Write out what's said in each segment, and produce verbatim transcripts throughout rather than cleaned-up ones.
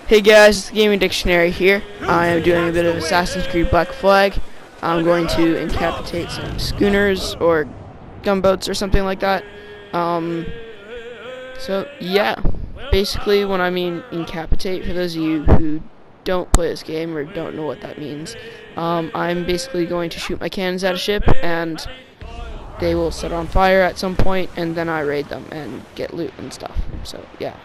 Hey guys, it's the Gaming Dictionary here. I am doing a bit of Assassin's Creed Black Flag. I'm going to incapacitate some schooners or gunboats or something like that. Um, so yeah, basically when I mean incapacitate, for those of you who don't play this game or don't know what that means, um, I'm basically going to shoot my cannons at a ship and they will set on fire at some point, and then I raid them and get loot and stuff. So yeah.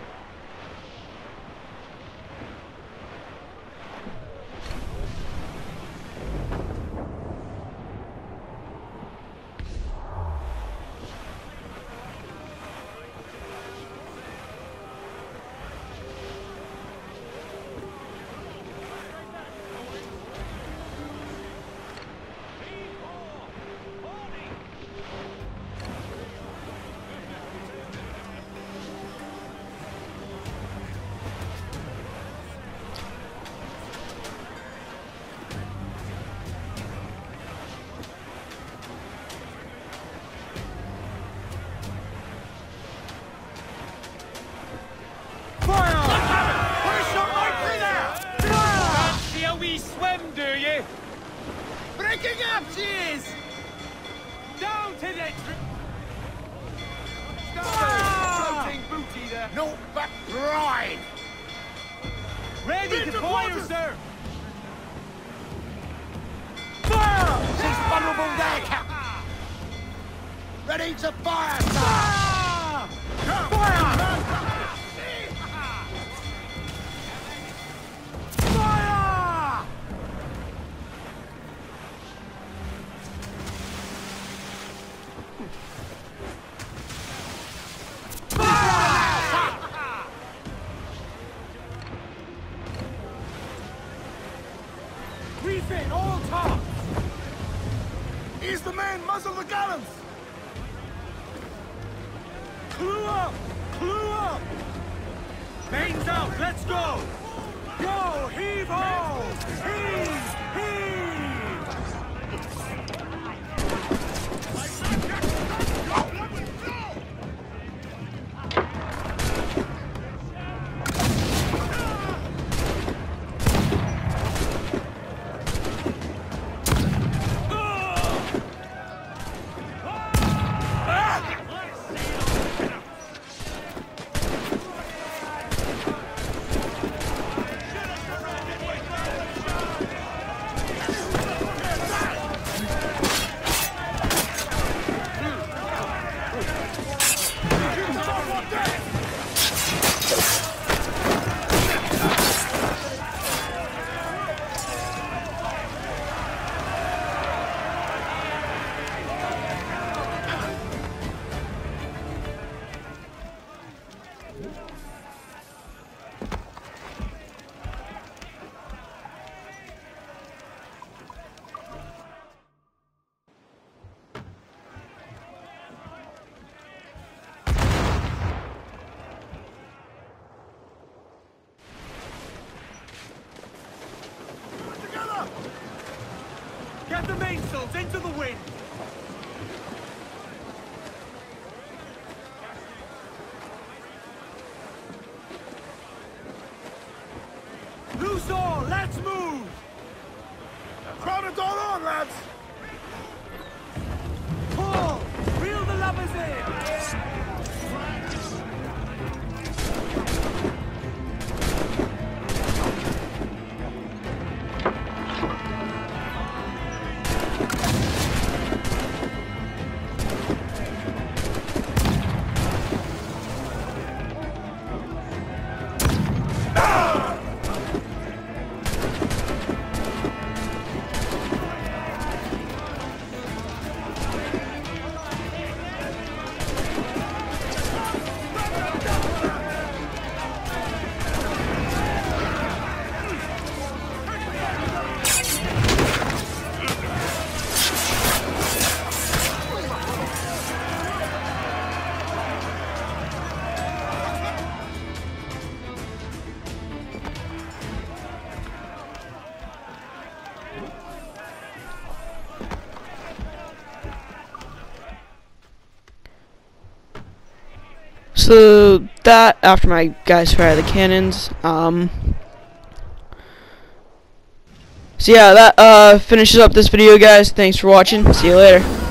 Breaking up, cheers! Down to the floating booty there. No, but bride! Ready to fire, sir! Fire! She's vulnerable there, Cap! Ready to fire, sir! Fire! Fire! Refit all tops! Ease the men, muzzle the gunners! Clue up! Clue up! Mains out, let's go! Go, heave ho! Heave! Heave! Get the mainsails into the wind! Loose all, let's move! Crowd it all on, lads! Pull! Reel the lubbers in! so that after my guys fire the cannons. Um, so yeah, that uh, finishes up this video, guys. Thanks for watching. See you later.